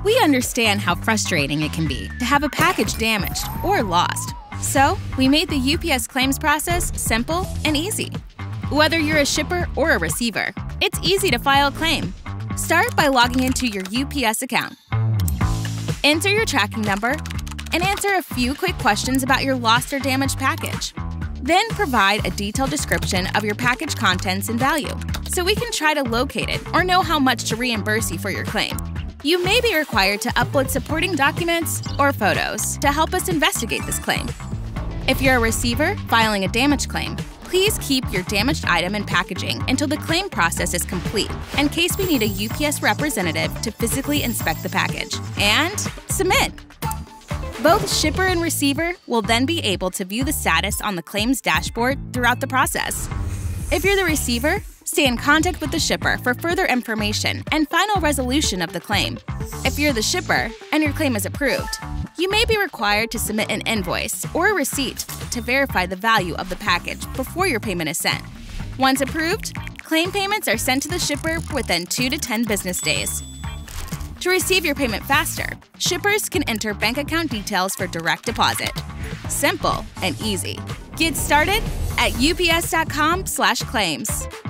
We understand how frustrating it can be to have a package damaged or lost. So, we made the UPS claims process simple and easy. Whether you're a shipper or a receiver, it's easy to file a claim. Start by logging into your UPS account. Enter your tracking number and answer a few quick questions about your lost or damaged package. Then provide a detailed description of your package contents and value, so we can try to locate it or know how much to reimburse you for your claim. You may be required to upload supporting documents or photos to help us investigate this claim. If you're a receiver filing a damage claim, please keep your damaged item in packaging until the claim process is complete, in case we need a UPS representative to physically inspect the package. And submit! Both shipper and receiver will then be able to view the status on the claims dashboard throughout the process. If you're the receiver, stay in contact with the shipper for further information and final resolution of the claim. If you're the shipper and your claim is approved, you may be required to submit an invoice or a receipt to verify the value of the package before your payment is sent. Once approved, claim payments are sent to the shipper within 2 to 10 business days. To receive your payment faster, shippers can enter bank account details for direct deposit. Simple and easy. Get started at ups.com/claims.